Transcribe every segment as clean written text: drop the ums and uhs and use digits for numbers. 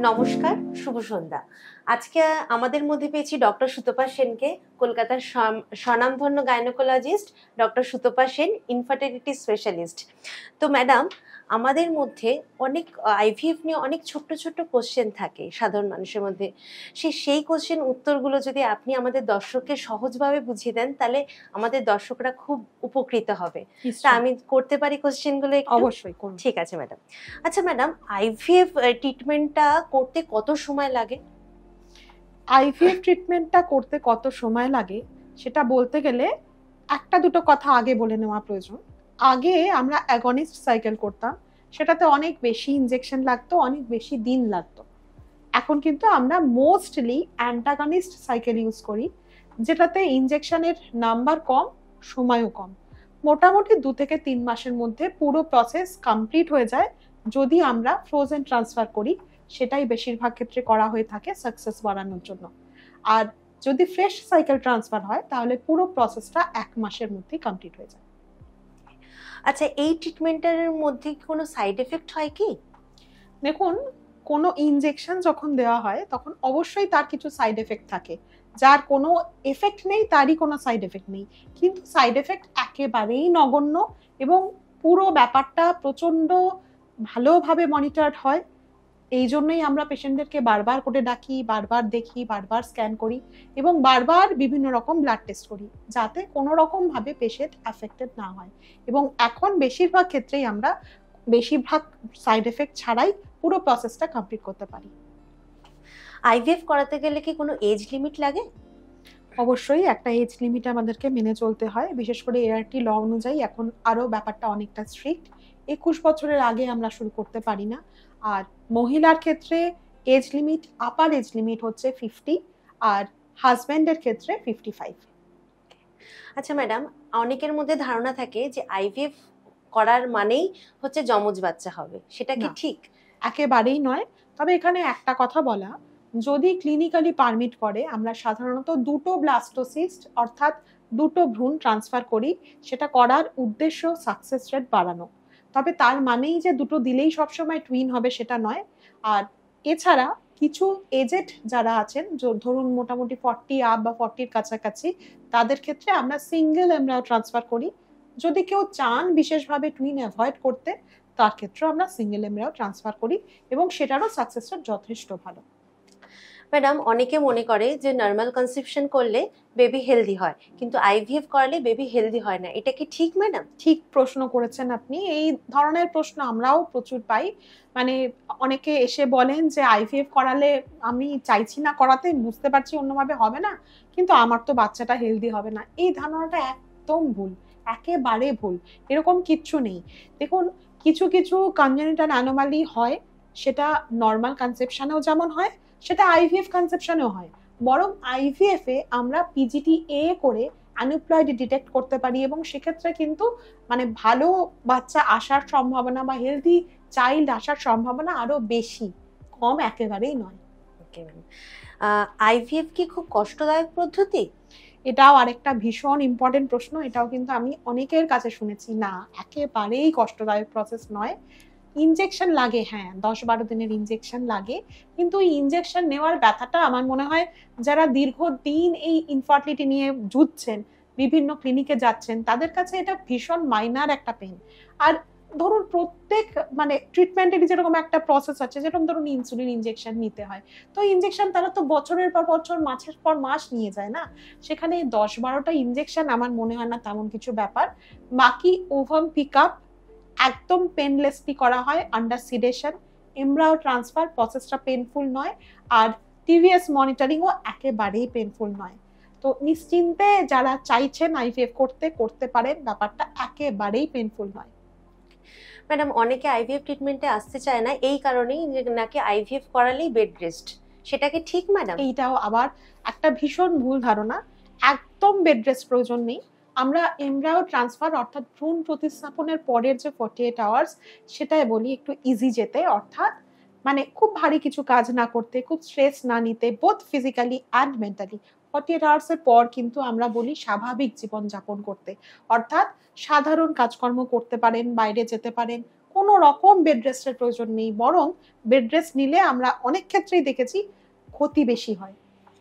নমস্কার, শুভ সন্ধ্যা। আজকে আমাদের মধ্যে পেয়েছি ডক্টর সুতপা সেনকে, কলকাতার স্বনামধন্য gynaecologist doctor Sutapa Sen, infertility specialist. তো ম্যাডাম, আমাদের মধ্যে অনেক আইভিএফ নিয়ে অনেক ছোট্ট ছোট্ট কোশ্চেন থাকে সাধারণ মানুষের মধ্যে। সেই কোশ্চেন উত্তরগুলো যদি আপনি আমাদের দর্শককে সহজভাবে বুঝিয়ে দেন, তাহলে আমাদের দর্শকরা খুব উপকৃত হবে। তা আমি করতে পারি কোশ্চেনগুলো? অবশ্যই করুন। ঠিক আছে ম্যাডাম। আচ্ছা ম্যাডাম, আইভিএফ ট্রিটমেন্টটা করতে কত সময় লাগে? আইভিএফ ট্রিটমেন্টটা করতে কত সময় লাগে সেটা বলতে গেলে একটা দুটো কথা আগে বলে নেওয়া প্রয়োজন। আগে আমরা অ্যাগনিস্ট সাইকেল করতাম, সেটাতে অনেক বেশি ইনজেকশন লাগতো, অনেক বেশি দিন লাগতো। এখন কিন্তু আমরা মোস্টলি অ্যান্টাগনিস্ট সাইকেল ইউজ করি, যেটাতে ইনজেকশনের নাম্বার কম, সময়ও কম। মোটামুটি 2 থেকে 3 মাসের মধ্যে পুরো প্রসেস কমপ্লিট হয়ে যায় যদি আমরা ফ্রোজেন ট্রান্সফার করি, সেটাই বেশিরভাগ ক্ষেত্রে করা হয়ে থাকে সাকসেস বাড়ানোর জন্য। আর যদি ফ্রেশ সাইকেল ট্রান্সফার হয় তাহলে পুরো প্রসেসটা 1 মাসের মধ্যেই কমপ্লিট হয়ে যায়। আচ্ছা, এই ট্রিটমেন্টের মধ্যে কোনো সাইড এফেক্ট হয় কি? দেখুন, কোনো ইনজেকশন যখন দেওয়া হয় তখন অবশ্যই তার কিছু সাইড এফেক্ট থাকে। যার কোনো এফেক্ট নেই তারই কোনো সাইড এফেক্ট নেই, কিন্তু সাইড এফেক্ট একেবারেই নগণ্য এবং পুরো ব্যাপারটা প্রচণ্ড ভালোভাবে মনিটরড হয়। এই জন্যই আমরা পেশেন্টদেরকে বারবার করে ডাকি, বারবার দেখি, বারবার স্ক্যান করি এবং বারবার বিভিন্ন রকম ব্লাড টেস্ট করি, যাতে কোনো রকমভাবে পেশেন্ট অ্যাফেক্টেড না হয়। এবং এখন বেশিরভাগ ক্ষেত্রেই আমরা বেশিরভাগ সাইড এফেক্ট ছাড়াই পুরো প্রসেসটা কমপ্লিট করতে পারি। আইভিএফ করাতে গেলে কি কোনো এজ লিমিট লাগে? অবশ্যই একটা এজ লিমিট আমাদেরকে মেনে চলতে হয়, বিশেষ করে এআরটি ল অনুযায়ী এখন আরও ব্যাপারটা অনেকটা স্ট্রিক্ট। 21 বছরের আগে আমরা শুরু করতে পারি না। আর মহিলার ক্ষেত্রে age limit, upper age limit হচ্ছে 50, আর হাজব্যান্ডের ক্ষেত্রে 55। আচ্ছা ম্যাডাম, অনেকের মধ্যে ধারণা থাকে যে আইভিএফ করার মানেই হচ্ছে যমজ বাচ্চা হবে, সেটা কি ঠিক? একেবারেই নয়। তবে এখানে একটা কথা বলা, যদি ক্লিনিক্যালি পারমিট করে আমরা সাধারণত 2টো ব্লাস্টোসিস্ট অর্থাৎ 2টো ভ্রূণ ট্রান্সফার করি। সেটা করার উদ্দেশ্য সাকসেস রেট বাড়ানো। তবে তার মানেই যে 2টো দিলেই সবসময় টুইন হবে সেটা নয়। আর এছাড়া কিছু এজেড যারা আছেন, ধরুন মোটামুটি 40 আপ বা 40-র কাছাকাছি, তাদের ক্ষেত্রে আমরা সিঙ্গেল এমব্রায়ো ট্রান্সফার করি। যদি কেউ চান বিশেষভাবে টুইন অ্যাভয়েড করতে, তার ক্ষেত্রে আমরা সিঙ্গেল এমব্রায়ো ট্রান্সফার করি এবং সেটারও সাকসেস রেট যথেষ্ট ভালো। ম্যাডাম, অনেকে মনে করে যে নর্মাল কনসেপশন করলে বেবি হেলদি হয়, কিন্তু আইভিএফ করালে বেবি হেলদি হয় না, এটা কি ঠিক ম্যাডাম? ঠিক প্রশ্ন করেছেন আপনি। এই ধরনের প্রশ্ন আমরাও প্রচুর পাই। মানে অনেকে এসে বলেন যে আইভিএফ করালে আমি চাইছি না করাতে, বুঝতে পারছি অন্যভাবে হবে না, কিন্তু আমার তো বাচ্চাটা হেলদি হবে না। এই ধারণাটা একদম ভুল, একেবারে ভুল। এরকম কিচ্ছু নেই। দেখুন, কিছু কিছু কনজেনিটাল অ্যানোমালি হয়, সেটা নর্মাল কনসেপশনেও যেমন হয়, সেটা আইভিএফ কনসেপশনেও হয়। বরং আইভিএফ এ আমরা পিজিটি-এ করে অ্যানুপ্লয়েড ডিটেক্ট করতে পারি এবং সেক্ষেত্রে কিন্তু মানে ভালো বাচ্চা আসার সম্ভাবনা বা হেলদি চাইল্ড আসার সম্ভাবনা আরো বেশি, কম একেবারেই নয়। ওকে ম্যাম, আইভিএফ কি খুব কষ্টদায়ক পদ্ধতি? এটাও আরেকটা ভীষণ ইম্পর্টেন্ট প্রশ্ন। এটাও কিন্তু আমি অনেকের কাছে শুনেছি। না, একেবারেই কষ্টদায়ক প্রসেস নয়। ইনজেকশন লাগে, হ্যাঁ, 10-12 দিনের ইনজেকশন লাগে, কিন্তু এই ইনজেকশন নেওয়ার ব্যথাটা আমার মনে হয় যারা দীর্ঘদিন এই ইনফার্টিলিটি নিয়ে যুঝছেন, বিভিন্ন ক্লিনিকে যাচ্ছেন, তাদের কাছে এটা ভীষণ মাইনার একটা পেন। আর ধরুন প্রত্যেক মানে ট্রিটমেন্টেরই যেরকম একটা প্রসেস আছে, যেরকম ধরুন ইনসুলিন ইনজেকশন নিতে হয়, তো ইনজেকশন তারা তো বছরের পর বছর, মাসের পর মাস নিয়ে যায় না, সেখানে 10-12টা ইনজেকশন আমার মনে হয় না তেমন কিছু ব্যাপার। বাকি ওভাম পিক আপ একদম পেনলেসলি করা হয় আন্ডার সিডেশন। এমব্রায়ো ট্রান্সফার প্রসেসটা পেনফুল নয়, আর টিভিএস মনিটরিংও একেবারেই পেনফুল নয়। তো নিশ্চিন্তে যারা চাইছেন আইভিএফ করতে পারেন, ব্যাপারটা একেবারেই পেনফুল নয়। ম্যাডাম, অনেকে আইভিএফ ট্রিটমেন্টে আসতে চায় না এই কারণেই যে নাকি আইভিএফ করালেই বেড রেস্ট, সেটা কি ঠিক ম্যাডাম? এইটাও আবার একটা ভীষণ ভুল ধারণা। একদম বেড রেস্ট প্রয়োজন নেই। আমরা এমব্রায়ো ট্রান্সফার অর্থাৎ ভ্রূণ প্রতিস্থাপনের পরের যে 48 আওয়ার্স, সেটাই বলি একটু ইজি যেতে, অর্থাৎ মানে খুব ভারী কিছু কাজ না করতে, খুব স্ট্রেস না নিতে, বোথ ফিজিক্যালি অ্যান্ড মেন্টালি। 48 আওয়ার্সের পর কিন্তু আমরা বলি স্বাভাবিক জীবনযাপন করতে, অর্থাৎ সাধারণ কাজকর্ম করতে পারেন, বাইরে যেতে পারেন, কোনো রকম বেড রেস্টের প্রয়োজন নেই, বরং বেড রেস্ট নিলে আমরা অনেক ক্ষেত্রেই দেখেছি ক্ষতি বেশি হয়।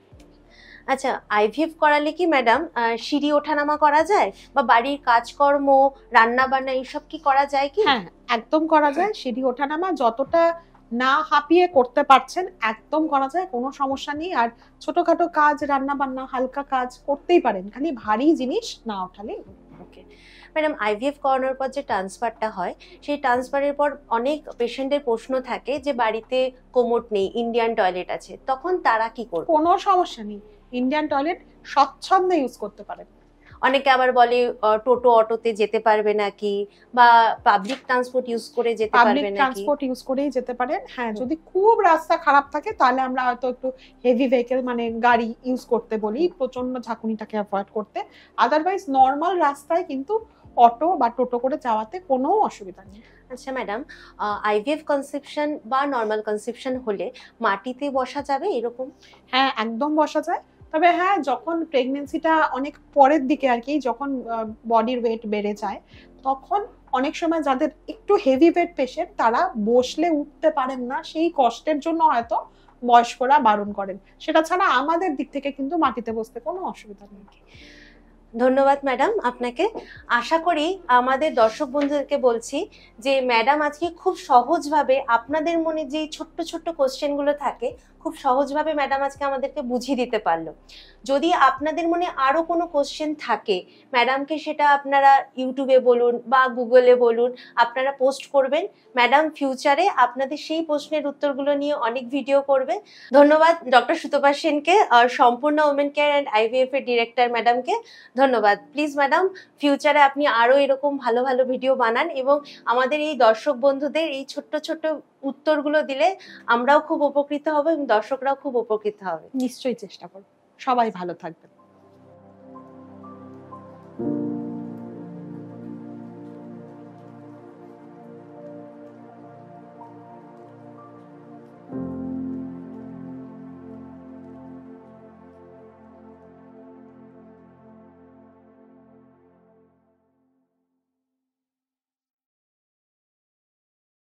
আচ্ছা, আইভিএফ করালে কি ম্যাডাম সিঁড়ি ওঠানামা করা যায়, বা বাড়ির কাজকর্ম, রান্না বান্না এইসব কি করা যায় কি? হ্যাঁ, একদম করা যায়। সিঁড়ি ওঠানামা যতটা না হাঁপিয়ে করতে পারছেন একদম করা যায়, কোনো সমস্যা নেই। আর ছোটখাটো কাজ, রান্না বান্না, হালকা কাজ করতেই পারেন, খালি ভারী জিনিস না ওঠালেই। ওকে ম্যাডাম, আইভিএফ করানোর পর যে ট্রান্সফারটা হয়, সেই ট্রান্সফারের পর অনেক পেশেন্টের প্রশ্ন থাকে যে বাড়িতে কোমোড নেই, ইন্ডিয়ান টয়লেট আছে, তখন তারা কি করবে? কোনো সমস্যা নেই, ইন্ডিয়ান টয়লেট স্বচ্ছন্দে ইউজ করতে পারেন। অনেকে আবার বলে টোটো অটোতে যেতে পারবে নাকি, বা পাবলিক ট্রান্সপোর্ট ইউজ করে যেতে পাবলিক পারবে নাকি? ট্রান্সপোর্ট ইউজ করেই যেতে পারেন। হ্যাঁ, যদি খুব রাস্তা খারাপ থাকে তাহলে আমরা হয়তো একটু হেভি ভেহিকেল মানে গাড়ি ইউজ করতে বলি, প্রচন্ড ঝাঁকুনিটাকে অ্যাভয়েড করতে। আদারওয়াইজ নর্মাল রাস্তায় কিন্তু অটো বা টোটো করে যাওয়াতে কোনো অসুবিধা নেই। আচ্ছা ম্যাডাম, আইভিএফ কনসেপশন বা নর্মাল কনসেপশন হলে মাটিতে বসা যাবে এরকম? হ্যাঁ, একদম বসা যায়। তবে হ্যাঁ, যখন প্রেগনেন্সিটা অনেক পরের দিকে আর কি, যখন বডির ওয়েট বেড়ে যায়, তখন অনেক সময় যাদের একটু হেভি ওয়েট পেশেন্ট তারা বসলে উঠতে পারেন না, সেই কষ্টের জন্য হয়তো বয়স্করা বারণ করেন। সেটা ছাড়া আমাদের দিক থেকে কিন্তু মাটিতে বসতে কোনো অসুবিধা নেই। ধন্যবাদ ম্যাডাম আপনাকে। আশা করি আমাদের দর্শক বন্ধুদেরকে বলছি যে ম্যাডাম আজকে খুব সহজভাবে আপনাদের মনে যে ছোট্ট ছোট্ট কোশ্চেনগুলো থাকে, খুব সহজভাবে ম্যাডাম আজকে আমাদেরকে বুঝিয়ে দিতে পারলো। যদি আপনাদের মনে আরও কোনো কোশ্চেন থাকে, ম্যাডামকে সেটা আপনারা ইউটিউবে বলুন বা গুগলে বলুন, আপনারা পোস্ট করবেন। ম্যাডাম ফিউচারে আপনাদের সেই প্রশ্নের উত্তরগুলো নিয়ে অনেক ভিডিও করবে। ধন্যবাদ ডক্টর সুতপা সেনকে, আর সম্পূর্ণ ওমেন কেয়ার অ্যান্ড আইভিএফ এর ডিরেক্টর ম্যাডামকে ধন্যবাদ। প্লিজ ম্যাডাম, ফিউচারে আপনি আরও এরকম ভালো ভালো ভিডিও বানান, এবং আমাদের এই দর্শক বন্ধুদের এই ছোট্ট ছোট্ট উত্তরগুলো দিলে আমরাও খুব উপকৃত হব এবং দর্শকরাও খুব উপকৃত হবে। নিশ্চয়ই চেষ্টা করব। সবাই ভালো থাকবেন।